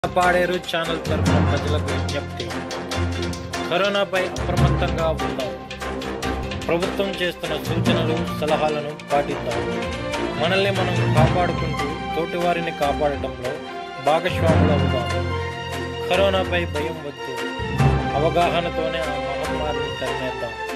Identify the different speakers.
Speaker 1: Paderu channel తరఫున ప్రజలకు విజ్ఞప్తి. కరోనాపై అప్రమత్తంగా ఉందాం. ప్రభుత్వం చేస్తున్న సూచనలు సలహాలను పాటిద్దాం. మనల్ని మనం కాపాడుకుంటూ తోటివారిని కాపాడటంలో భాగస్వాములవుదాం. కరోనాపై భయం వద్దు, అవగాహనతోనే ఆ మహమ్మారిని తరిమేద్దాం.